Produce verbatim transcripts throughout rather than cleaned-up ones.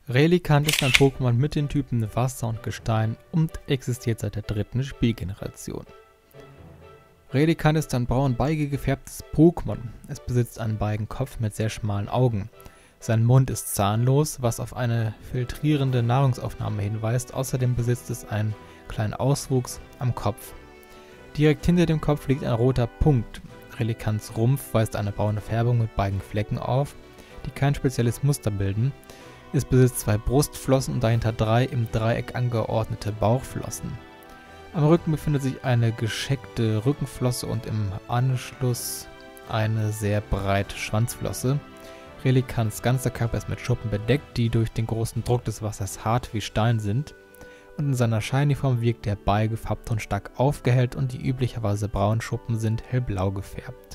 Relicanth ist ein Pokémon mit den Typen Wasser und Gestein und existiert seit der dritten Spielgeneration. Relicanth ist ein braun beige gefärbtes Pokémon. Es besitzt einen beigen Kopf mit sehr schmalen Augen. Sein Mund ist zahnlos, was auf eine filtrierende Nahrungsaufnahme hinweist. Außerdem besitzt es einen kleinen Auswuchs am Kopf. Direkt hinter dem Kopf liegt ein roter Punkt. Relicanths Rumpf weist eine braune Färbung mit beigen Flecken auf, die kein spezielles Muster bilden. Es besitzt zwei Brustflossen und dahinter drei im Dreieck angeordnete Bauchflossen. Am Rücken befindet sich eine gescheckte Rückenflosse und im Anschluss eine sehr breite Schwanzflosse. Relicanths ganzer Körper ist mit Schuppen bedeckt, die durch den großen Druck des Wassers hart wie Stein sind. Und in seiner Shiny-Form wirkt der Ball gefärbt und stark aufgehellt und die üblicherweise braunen Schuppen sind hellblau gefärbt.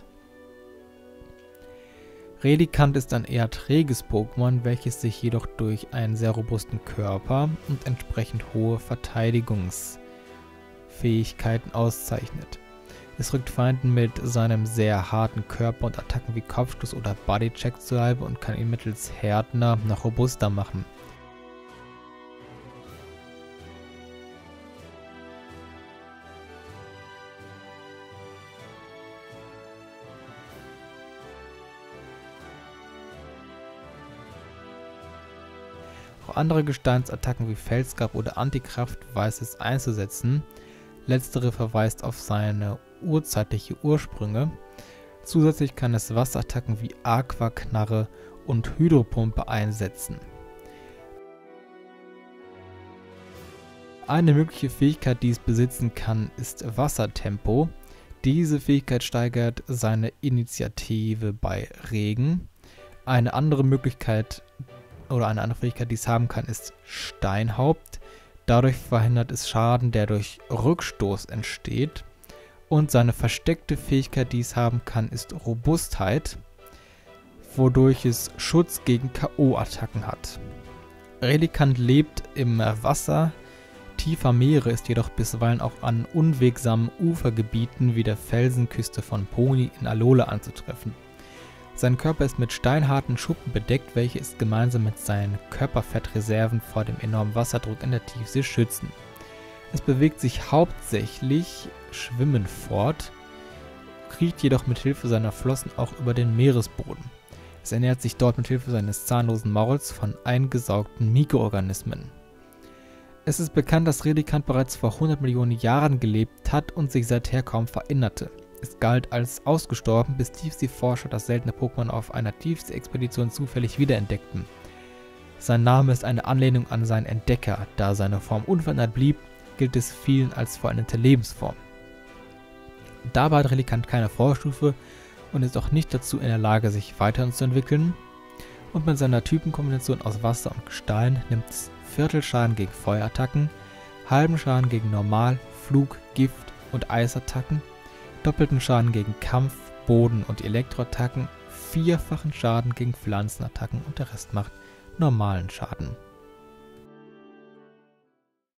Relicanth ist ein eher träges Pokémon, welches sich jedoch durch einen sehr robusten Körper und entsprechend hohe Verteidigungsfähigkeiten auszeichnet. Es rückt Feinden mit seinem sehr harten Körper und Attacken wie Kopfstoß oder Bodycheck zu Leibe und kann ihn mittels Härtner noch robuster machen. Auch andere Gesteinsattacken wie Felsgrab oder Antikraft weiß es einzusetzen. Letztere verweist auf seine urzeitliche Ursprünge. Zusätzlich kann es Wasserattacken wie Aquaknarre und Hydropumpe einsetzen. Eine mögliche Fähigkeit, die es besitzen kann, ist Wassertempo. Diese Fähigkeit steigert seine Initiative bei Regen. Eine andere Möglichkeit oder eine andere Fähigkeit, die es haben kann, ist Steinhaupt. Dadurch verhindert es Schaden, der durch Rückstoß entsteht. Und seine versteckte Fähigkeit, die es haben kann, ist Robustheit, wodurch es Schutz gegen K O-Attacken hat. Relicanth lebt im Wasser tiefer Meere, ist jedoch bisweilen auch an unwegsamen Ufergebieten wie der Felsenküste von Poni in Alola anzutreffen. Sein Körper ist mit steinharten Schuppen bedeckt, welche es gemeinsam mit seinen Körperfettreserven vor dem enormen Wasserdruck in der Tiefsee schützen. Es bewegt sich hauptsächlich schwimmend fort, kriecht jedoch mit Hilfe seiner Flossen auch über den Meeresboden. Es ernährt sich dort mit Hilfe seines zahnlosen Mauls von eingesaugten Mikroorganismen. Es ist bekannt, dass Relicanth bereits vor hundert Millionen Jahren gelebt hat und sich seither kaum veränderte. Es galt als ausgestorben, bis Tiefseeforscher das seltene Pokémon auf einer Tiefsee-Expedition zufällig wiederentdeckten. Sein Name ist eine Anlehnung an seinen Entdecker, da seine Form unverändert blieb, gilt es vielen als vollendete Lebensform. Dabei hat Relicanth keine Vorstufe und ist auch nicht dazu in der Lage, sich weiterzuentwickeln. Und mit seiner Typenkombination aus Wasser und Gestein nimmt es Viertelschaden gegen Feuerattacken, halben Schaden gegen Normal-, Flug-, Gift- und Eisattacken, doppelten Schaden gegen Kampf-, Boden- und Elektroattacken, vierfachen Schaden gegen Pflanzenattacken und der Rest macht normalen Schaden.